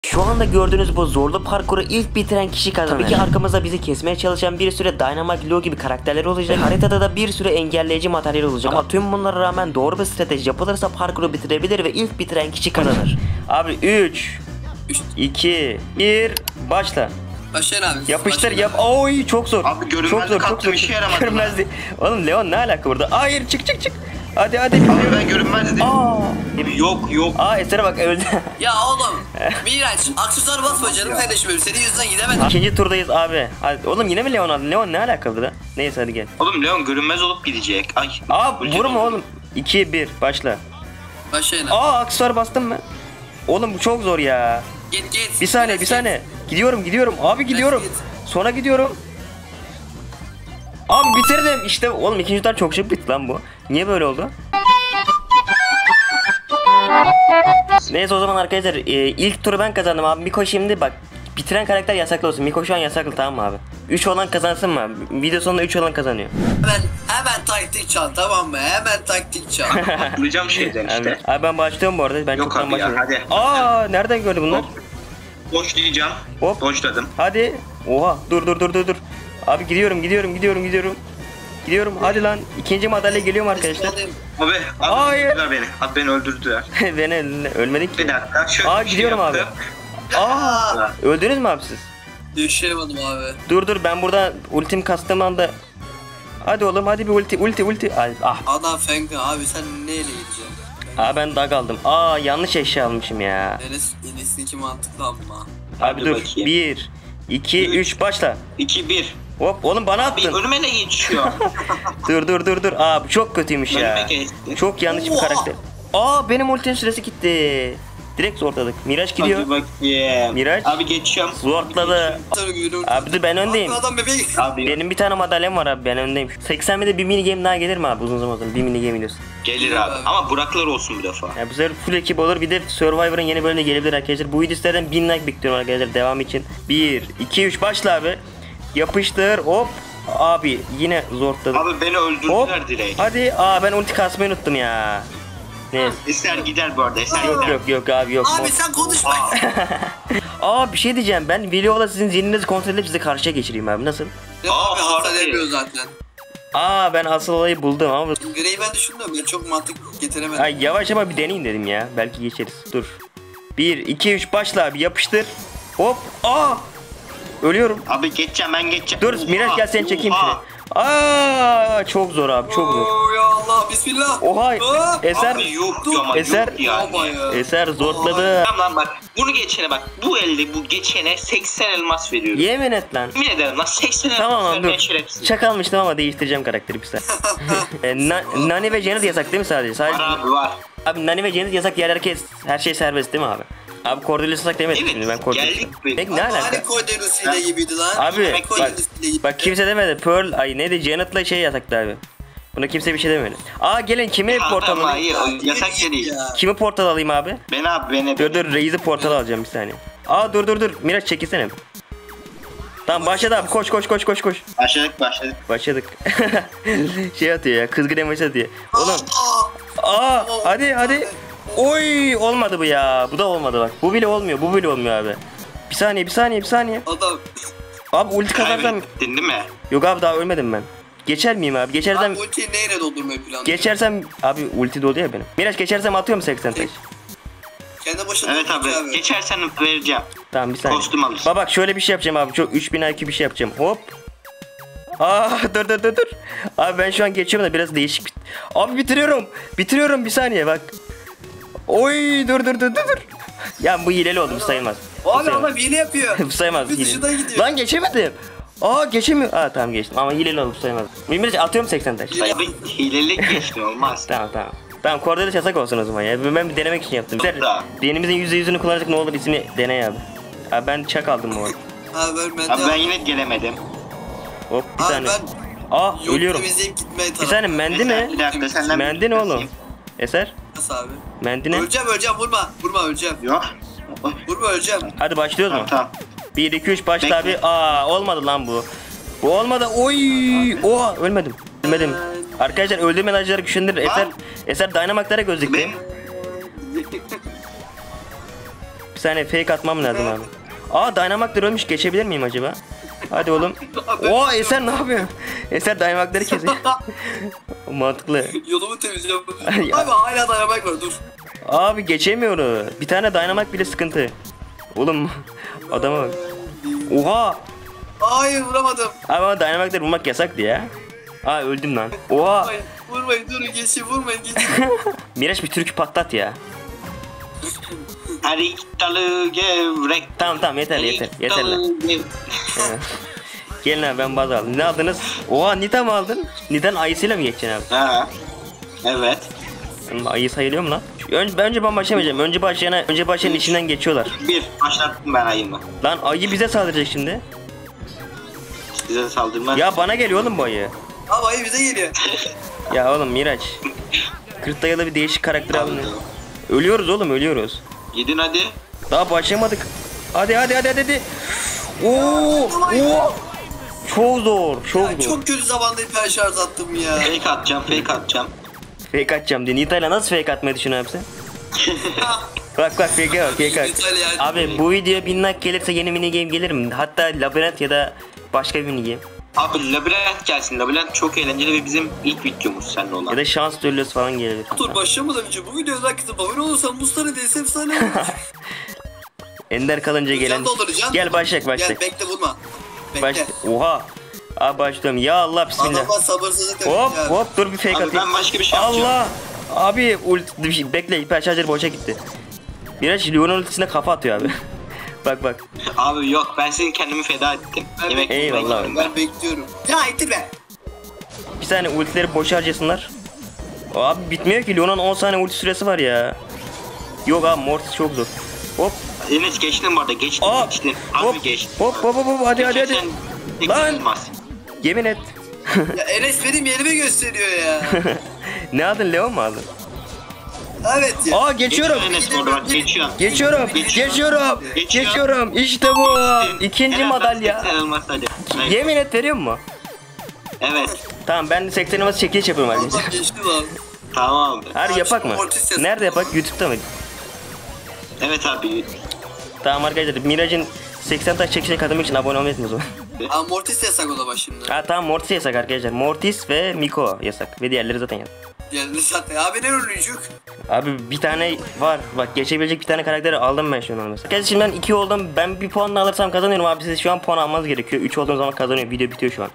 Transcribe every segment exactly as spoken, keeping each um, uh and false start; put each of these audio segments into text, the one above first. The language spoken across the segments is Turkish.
Şu anda gördüğünüz bu zorlu parkuru ilk bitiren kişi kazanır. Tabii ki arkamızda bizi kesmeye çalışan bir sürü Dynamite Leo gibi karakterler olacak. Haritada da bir sürü engelleyici materyal olacak. Ama tüm bunlara rağmen doğru bir strateji yapılırsa parkuru bitirebilir ve ilk bitiren kişi kazanır. Abi üç, iki, bir, başla. Başlayın abi. Yapıştır Başlayın yap. abi. Oy çok zor. Abi görünmezlik çok zor, çok attım, zor. işe yaramadı. Görünmezlik. Oğlum Leon ne alaka burada? Hayır çık çık çık. Hadi hadi. Abi ben görünmezdim. Aa. Yok yok. Aa Eser'e bak öldü. Ya oğlum. Miraç aksesuar basma canım kardeşim benim. Senin yüzünden gidemedim. İkinci turdayız abi. Hadi, oğlum yine mi Leon aldın? Leon ne alaka burada? Neyse hadi gel. Oğlum Leon görünmez olup gidecek. Ay. Aa Ulti vurma oldu. oğlum. iki bir başla. Başlayın abi. Aa aksesuar bastım mı? Oğlum bu çok zor ya. Git git. Bir saniye bir Git, saniye. Gidiyorum gidiyorum. Abi gidiyorum. git. Sonra gidiyorum. Abi bitirdim. İşte oğlum ikinci tur çok şık bitti lan bu. Niye böyle oldu? Neyse o zaman arkadaşlar e, ilk turu ben kazandım abi. Miko şimdi bak bitiren karakter yasaklı olsun. Miko şu an yasaklı tamam mı abi? üç olan kazansın mı? Video sonunda üç olan kazanıyor. Hemen hemen taktik çal tamam mı? Hemen taktik çal. Atlayacağım şeyden Abi, işte. abi ben başlıyorum bu arada. Ben Yok çoktan abi ya, başlıyorum. hadi. Aa nereden gördü bunlar? Boş diyeceğim. Hop. Dojladım. Hadi. Oha dur dur dur dur dur. Abi gidiyorum gidiyorum gidiyorum gidiyorum. Gidiyorum hadi lan. İkinci madalya geliyorum arkadaşlar. Abi, abi Hayır. öldürdüler beni. Abi beni öldürdüler. Beni ölmedik Bir ki. dakika şöyle Aa bir şey gidiyorum abi. yaptım. Aa öldünüz mü abi siz? Düşemedim abi. Dur dur ben burada ultim kastığım anda. Hadi oğlum hadi bir ulti ulti ulti. Ay, ah. Adam fenka abi sen neyle gideceksin? Aa ben dag aldım. Aa yanlış eşya almışım ya. Enes, Enes'inki mantıklı ama. Abi Hadi dur. bakayım. bir iki üç başla. iki bir. Hop oğlum bana Bir attın. önüme ne geçiyor? Dur dur dur dur. Aa bu çok kötüymüş ya. Önüme geçti. Çok yanlış bir Oha. karakter. Aa benim ultinin süresi gitti. Direkt zorladık. Miraç gidiyor. Hadi bakayım. Miraç. Abi geçiyorum. Zorladı. Abi dur ben öndeyim. Abi adam bebeğe Abi Benim bir tane madalyam var abi ben öndeyim. seksen mide bir mini game daha gelir mi abi uzun zamandır? Bir mini game diyorsun. gelir abi. Ama Buraklar olsun bir defa. Ya bu sefer full ekip olur bir de Survivor'ın yeni bölümüne gelebilir arkadaşlar. Bu videolardan bin like bekliyorum arkadaşlar devam için. bir iki üç başla abi. Yapıştır hop. Abi yine zorladım. Abi beni Hop. öldürdüler direkt. Hadi aa ben ulti kasmayı unuttum ya. Neyse. Eser gider bu arada. Eser Yok gider. yok yok abi yok. Abi sen konuşma. Aa bir şey diyeceğim ben videoda sizin zihninizi kontrol edip sizi karşıya geçireyim abi nasıl? Ya Aa, abi hasar harbi. yapıyor zaten. Aa ben asıl olayı buldum ama Grey'i ben düşündüm ben çok mantık getiremedim. ay yavaş ama bir deneyeyim dedim ya. Belki geçeriz. Dur. bir iki üç başla abi yapıştır. Hop. Aa! Ölüyorum. Abi geçeceğim ben geçeceğim. Dur Oha, Miraç gel seni çekeyim oha. şuraya. Aa çok zor abi çok zor. Oo ya Allah bismillah. Oha Hop. Eser Abi yok ama Eser yok yani. Baba ya. Eser zorladı. Tamam lan bak bunu geçene bak bu elde bu geçene seksen elmas veriyorum. Yemin et lan. Yemin ederim lan seksen elmas Tamam lan vermeye dur. şerefsiz. Çakalmıştım ama değiştireceğim karakteri bir saniye. e, Na- Nani ve Janet yasak değil mi sadece? Sadece Var abi var. Abi Nani ve Janet yasak diğer herkes her şey serbest değil mi abi? Abi Cordelius yasak demedim Evet, şimdi ben Cordelius. geldik be. Peki ne Hani alaka? Cordelius ile gibiydi lan. Abi Hani bak, Cordelius ile gibiydi. bak kimse demedi Pearl ay neydi Janet'la şey yasaktı abi. Buna kimse bir şey demedi. Aa gelin kimi Ya, portal ama alayım? hayır o yasak şey değil. Ya. Kimi portal alayım abi? Ben abi beni. Dur dur Reis'i portal alacağım bir saniye. Aa dur dur dur Miraç çekilsene. Tamam başladı abi koş koş koş koş koş. Başladık başladık. Başladık. şey atıyor ya kızgın emoji atıyor. Oğlum. Aa, Aa hadi hadi. Oy olmadı bu ya. Bu da olmadı bak. Bu bile olmuyor. Bu bile olmuyor abi. Bir saniye bir saniye bir saniye. adam. Abi ulti kazarsam. Kaybettin değil mi? Yok abi daha ölmedim ben. Geçer miyim abi? Geçersem Abi ultiyi neyle doldurmayı planlıyor? geçersem abi ulti dolu ya benim. Miraç geçersem atıyorum seksen taş. Kendi başına Evet abi. abi. Geçersen vereceğim. Tamam bir saniye. Kostüm alır. Bak bak şöyle bir şey yapacağım abi. Çok üç bin I Q bir şey yapacağım. Hop. Aa dur dur dur dur. Abi ben şu an geçiyorum da biraz değişik. bit- Abi bitiriyorum. Bitiriyorum bir saniye bak. Oy dur dur dur dur dur. Ya bu hileli oldu bu sayılmaz. Bu Abi sayılmaz. adam hile yapıyor. bu sayılmaz. Bir hileli. dışından gidiyor. Lan geçemedim. Aa geçemiyor. Aa tamam geçtim ama hileli oldu bu sayılmaz. Miraç atıyorum seksen taş. Dayı bir hilelik geçti olmaz. Tamam tamam. Tamam Cordelius yasak olsun o zaman ya. Ben bir denemek için yaptım. Yok da. Beynimizin yüzde yüzünü kullanacak ne olur ismini deney abi. Abi ben çak aldım bu arada. Abi ben ben Abi ben yine gelemedim. Hop bir Abi saniye. ben Aa yok ölüyorum. temizleyip gitmeye Bir tarafım. saniye mendi Eser, mi? Bir dakika senden Mendi ne oğlum? Eser? Nasıl abi? Mendi ne? Öleceğim öleceğim vurma. Vurma öleceğim. Yok. Vurma öleceğim. Hadi başlıyoruz mu? Tamam tamam. bir iki üç başla Bekle. abi. Aa olmadı lan bu. Bu olmadı. Oy! Oha ölmedim. Ölmedim. Arkadaşlar öldüğüm enerjileri güçlendirir. Eser Eser Dynamax'lara gözlükte. Ben Bir Bir saniye fake atmam lazım abi. Aa Dynamite'lar ölmüş, geçebilir miyim acaba? Hadi oğlum. Oo Eser ne yapıyor? Eser Dynamite'ları kesiyor. Mantıklı. Yolumu temizliyorum. Abi hala dayamak var dur. Abi geçemiyorum. Bir tane Dynamite bile sıkıntı. Oğlum adama bak. Oha. Hayır vuramadım. Abi ama Dynamite'ları vurmak yasaktı ya. Aa öldüm lan. Oha. Vurmayın, vurmayın durun geçin vurmayın geçin. Miraç bir türkü patlat ya. Erik dalı gevrek. Tamam tamam yeter yeter. Erik Yeter lan. dalı gevrek. Gelin abi ben baz aldım. Ne aldınız? Oha Nita mı aldın? Nita'nın ayısıyla mı geçeceksin abi? Ha. Evet. Ayı sayılıyor mu lan? Önce, önce ben başlamayacağım. Önce başlayana, önce başlayanın içinden geçiyorlar. Bir başlattım ben ayımı. Lan ayı bize saldıracak şimdi. Size saldırmaz. Ya bana geliyor oğlum bu ayı. Abi ayı bize geliyor. Ya oğlum Miraç. kırk dayalı bir değişik karakter aldın. Ölüyoruz oğlum ölüyoruz. Gidin hadi. Daha başlamadık. Hadi hadi hadi hadi. hadi. Oo, oo. Çok zor, çok Ya, zor. çok kötü zamanda hiper şarj attım ya. Fake atacağım, fake atacağım. Fake atacağım diye. Nita'yla nasıl fake atmayı düşünüyorsun abi sen? Bak bak fake bak fake at. Nita'yla yani. Abi bu videoya bin like gelirse yeni mini game gelir mi? Hatta labirent ya da başka bir mini game. Abi labirent gelsin. Labirent çok eğlenceli ve bizim ilk videomuz seninle olan. Ya da şans düellosu falan gelebilir. Dur başlamadan önce bu videoya like atıp abone olursan bu sana değilse efsane olur. Ender kalınca gelen. Can dolduracağım. Gel başlayalım Gel başlayalım. bekle vurma. Bekle. Başla. Oha. Abi başlıyorum. Ya Allah bismillah. Adamlar sabırsızlık Hop yapıyor. hop dur bir fake Abi atayım. ben başka bir şey yapacağım. Allah. Abi ulti bir şey- bekle hiper şarjör boşa gitti. Biraz Leon ultisine kafa atıyor abi. Bak bak. Abi yok ben senin kendimi feda ettim. Ben Yemek bekliyorum. Eyvallah. Ben bekliyorum. Ya ittirme. Bir saniye ultileri boşa harcasınlar. Abi bitmiyor ki Leon'un on saniye ulti süresi var ya. Yok abi Mortis çok zor. Hop. Enes geçtin bu arada geçtin Aa, geçtin. Abi hop, geçtin. hop hop hop hop hadi hadi hadi. Geçersen tek Lan. sayılmaz. Yemin et. Ya Enes benim yerimi gösteriyor ya. Ne aldın Leon mu aldın? Evet ya. Aa geçiyorum. Geçiyor Enes orada bak geçiyorsun. Geçiyorum. Geçiyorum. Geçiyor. Geçiyorum. İşte bu. İkinci Helal, madalya. sayılmaz hadi. Evet. Yemin et veriyor mu? Evet. Tamam ben de seksen elması çekiliş yapıyorum Allah arkadaşlar. geçti lan. Tamam abi. Hadi Abi yapak şimdi mı? Mortis yazın. Nerede yapak? YouTube'da mı? Evet abi. Tamam arkadaşlar Mirage'in seksen taş çekişe katılmak için abone olmayı unutmayın o zaman. Aa Mortis yasak o zaman şimdi. Ha tamam Mortis yasak arkadaşlar. Mortis ve Miko yasak. Ve diğerleri zaten yasak. Yani zaten abi ne ölücük. Abi bir tane var. Bak geçebilecek bir tane karakteri aldım ben şu an mesela. Arkadaşlar şimdi ben iki oldum. Ben bir puan da alırsam kazanıyorum abi. Siz şu an puan almanız gerekiyor. üç olduğum zaman kazanıyorum. Video bitiyor şu an.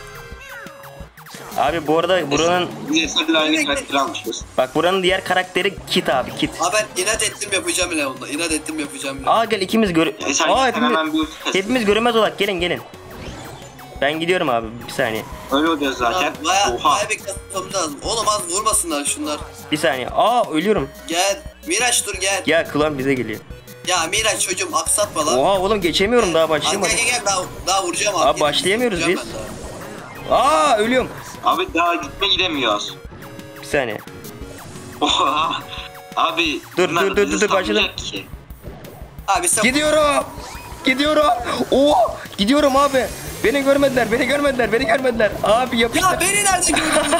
Abi bu arada buranın Nesir'le aynı karakteri almışız. bak buranın diğer karakteri Kit abi Kit. Abi ben inat ettim yapacağım bile onda. İnat ettim yapacağım bile. Aa gel ikimiz gör. E, sen Aa git, hepimiz, hemen bir ulti kes. hepimiz görünmez olarak gelin gelin. Ben gidiyorum abi bir saniye. Öyle oluyor zaten. Abi, Baya, Oha. baya bir kasmamız lazım. Oğlum az vurmasınlar şunlar. Bir saniye. Aa ölüyorum. Gel. Miraç dur gel. Ya klan bize geliyor. Ya Miraç çocuğum aksatma lan. Oha oğlum geçemiyorum daha Abi başlayamadım. gel gel gel daha, daha vuracağım abi. Abi başlayamıyoruz Vuracağım biz. ben daha. Aa ölüyorum. Abi daha gitme gidemiyoruz. Bir saniye. Oha. Abi. Dur, bunlar dur, dur, bizi dur, başladım. savunacak ki. Abi sen Gidiyorum. Gidiyorum. Oo gidiyorum abi. Beni görmediler, beni görmediler, beni görmediler. Abi yapıştır. ya beni nerede gördünüz?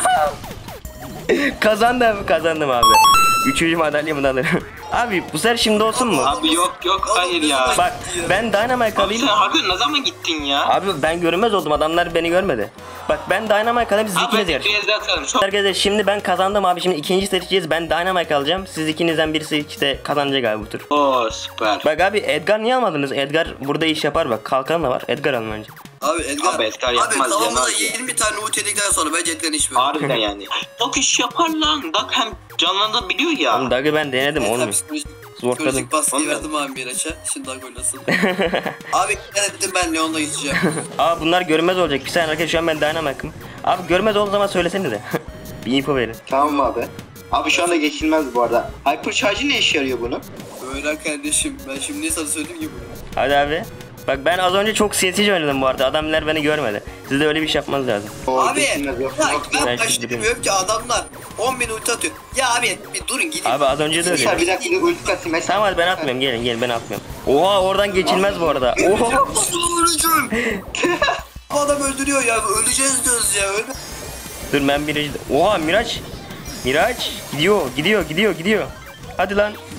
Kazandım, kazandım abi. Üçüncü madalyamı da alırım. Abi bu sefer şimdi olsun mu? Abi yok yok hayır ya. Bak ben Dynamite Abi alayım. sen harbi ne zaman gittin ya? Abi ben görünmez oldum, adamlar beni görmedi. Bak ben Dynamite alayım, siz Abi ikiniz ben yarış. bir de atalım. Çok Arkadaşlar şimdi ben kazandım abi, şimdi ikinci seçeceğiz. Ben Dynamite alacağım. Siz ikinizden birisi işte kazanacak abi bu tur. Oo süper. Bak abi Edgar niye almadınız? Edgar burada iş yapar bak. Kalkan da var. Edgar alın önce. Abi Edgar. Abi Edgar Abi yapmaz, kafamıza yemez ya. yirmi tane ult yedikten sonra bence Edgar'ın hiç böyle. Harbiden yani. Bak iş yapar lan. Bak hem canlandırabiliyor ya. Oğlum Dag'ı ben denedim olmuyor. Psikolojik, Zorladım. psikolojik baskıyı Olmuyor. verdim abi Miraç'a. Şimdi Dag oynasın. Abi inat ettim ben Leon'la gideceğim. Aa bunlar görünmez olacak. Bir saniye arkadaşlar şu an ben Dynamite'ım. Abi görünmez olduğu zaman söylesenize. Bir info verin. Tamam abi. Abi şu anda geçilmez bu arada. Hypercharge ne işe yarıyor bunu? Öğren kardeşim. Ben şimdi niye sana söyledim ki bunu? Hadi abi. Bak ben az önce çok sinsice oynadım bu arada. Adamlar beni görmedi. Siz de öyle bir şey yapmanız lazım. Abi geçilmez, yok, bak yok. ben Ben başlamıyorum ki adamlar on bin ulti atıyor. Ya abi bir durun gidin. Abi az önce de öyle. Bir dakika bir ulti kasayım. Tamam hadi ben atmıyorum. Gelin gelin ben atmıyorum. Oha oradan geçilmez bu arada. Oha. Nasıl öleceğim? Bu adam öldürüyor ya. Öleceğiz diyoruz ya. Öyle. Dur ben birinci. Oha Miraç. Miraç gidiyor gidiyor gidiyor gidiyor. Hadi lan.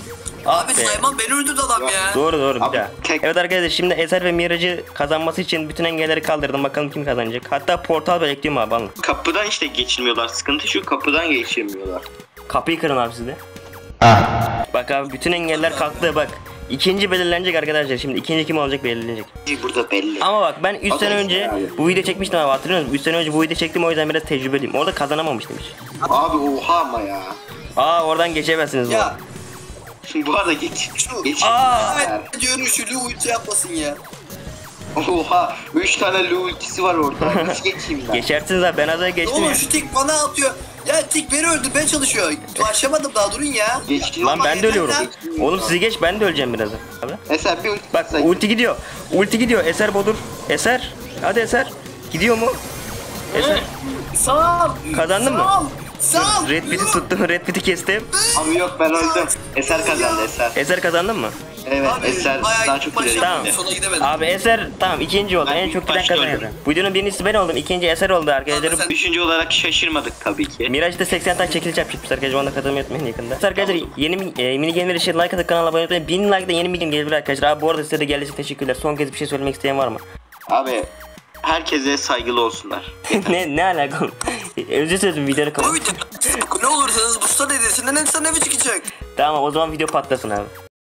Ah Abi be. Sayman beni öldürdü adam ya. Doğru doğru bir Abi, daha. tek- Evet arkadaşlar şimdi Eser ve Mirac'ı kazanması için bütün engelleri kaldırdım. Bakalım kim kazanacak. Hatta portal bekliyorum abi alın. Kapıdan işte geçilmiyorlar. Sıkıntı şu, kapıdan geçilmiyorlar. Kapıyı kırın abi siz de. Bak abi bütün engeller kalktı bak. İkinci belirlenecek arkadaşlar. Şimdi ikinci kim olacak belirlenecek. Burada belli. Ama bak ben üç sene Abi, önce abi. bu video çekmiştim abi hatırlıyor musun? üç sene önce bu video çektim o yüzden biraz tecrübeliyim. Orada kazanamamıştım hiç. Abi oha ama ya. Aa oradan geçemezsiniz bu Ya arada. Şimdi bu arada geç. şu Geç. Aa! evet diyorum şu Lu ulti yapmasın ya. Oha. Üç tane Lu ultisi var orada. Nasıl geçeyim ben? Geçersiniz abi ben az önce geçtim Oğlum ya. şu tik bana atıyor. Ya tik beni öldürmeye çalışıyor. Başlamadım daha durun ya. Geçtim Lan ama ben de ölüyorum. yeter Oğlum sizi geç ben de öleceğim birazdan. Abi. Eser bir ulti Bak sayın. ulti gidiyor. Ulti gidiyor. Eser bodur. Eser. Hadi Eser. Gidiyor mu? Eser. Sağ ol. Kazandın mı? Sağ ol. Sağ ol. Red Pit'i tuttum. Red Pit'i kestim. Abi yok ben öldüm. Eser kazandı Eser. Eser kazandın mı? Evet Abi, Eser bayağı daha çok başa- ileri Tamam. gitti. Sona gidemedim. Abi Eser tamam ikinci oldu. Ben En ilk çok giden başta kazanıyor. öldüm. Bu videonun birincisi ben oldum. İkinci Eser oldu arkadaşlar. Abi sen- Üçüncü olarak şaşırmadık tabii ki. Mirage'da seksen tane çekiliş yapacakmış arkadaşlar. Ona katılmayı unutmayın yakında. Arkadaşlar yeni mi- e, mini game'ler için like atıp kanala abone olmayı unutmayın. bin like'da yeni mini game gelebilir arkadaşlar. Abi bu arada size de geldiğiniz için teşekkürler. Son kez bir şey söylemek isteyen var mı? Abi Herkese saygılı olsunlar. ne ne alaka? Özür dilerim videonu Bu kapat. video ne olursanız bu stat edilsin. Ne sana ne çıkacak? Tamam o zaman video patlasın abi.